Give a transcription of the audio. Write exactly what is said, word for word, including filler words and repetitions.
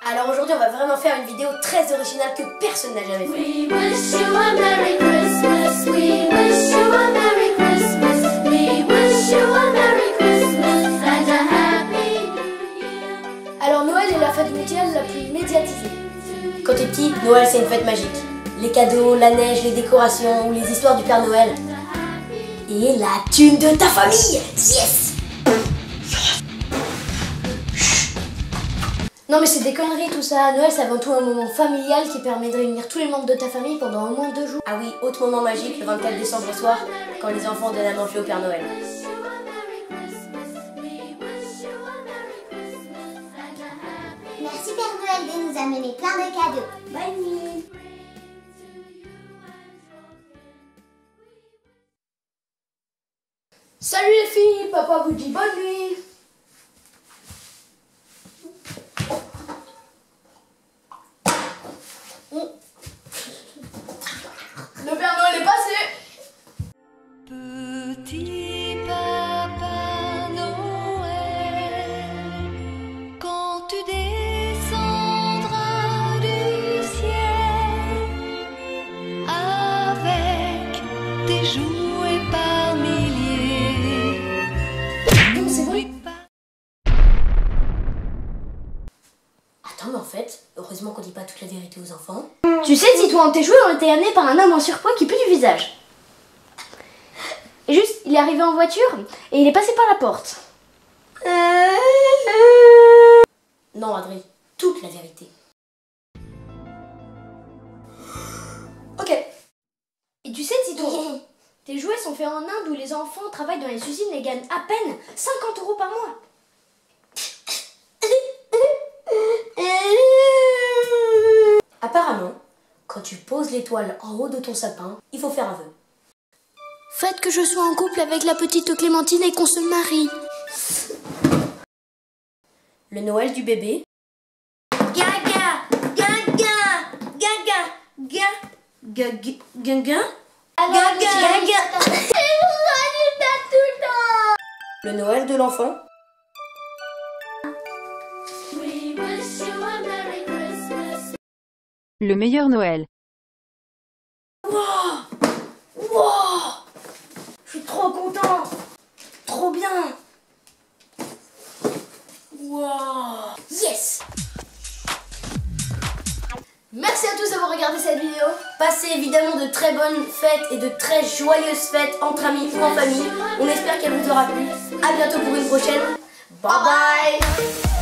Alors aujourd'hui on va vraiment faire une vidéo très originale que personne n'a jamais fait. We wish you a Merry Christmas. We wish you a Merry Christmas. We wish you a Merry Christmas and a Happy New Year. Alors Noël est la fête mondiale la plus médiatisée. Quand t'es petit, Noël c'est une fête magique. Les cadeaux, la neige, les décorations ou les histoires du Père Noël. Et la thune de ta famille. Yes! Non mais c'est des conneries tout ça. Noël c'est avant tout un moment familial qui permet de réunir tous les membres de ta famille pendant au moins deux jours. Ah oui, autre moment magique le vingt-quatre décembre au soir, quand les enfants donnent à manger au Père Noël. Merci Père Noël de nous amener plein de cadeaux. Bonne nuit. Salut les filles, papa vous dit bonne nuit. Le Père Noël est passé. Petit Papa Noël, quand tu descendras du ciel avec tes jouets par milliers, Non, c'est bon. n'oublie pas. Attends, mais en fait, heureusement qu'on dit pas toute la vérité aux enfants. Tu sais, si toi, tes jouets ont été amenés par un homme en surpoids qui pue du visage. Et juste, il est arrivé en voiture et il est passé par la porte. Non, Adrien, toute la vérité. Ok. Et tu sais, Tito, tes jouets sont faits en Inde où les enfants travaillent dans les usines et gagnent à peine cinquante euros par mois. Apparemment, quand tu poses l'étoile en haut de ton sapin, il faut faire un vœu. Faites que je sois en couple avec la petite Clémentine et qu'on se marie. Le Noël du bébé. Gaga, gaga, gaga, gaga, gaga, gaga. Le Noël de l'enfant. We wish you a Merry Christmas. Le meilleur Noël. Wow! Wow! Je suis trop content! Trop bien! Wow! Yes! Merci à tous d'avoir regardé cette vidéo. Passez évidemment de très bonnes fêtes et de très joyeuses fêtes entre amis ou en famille. On espère qu'elle vous aura plu. A bientôt pour une prochaine. Bye bye!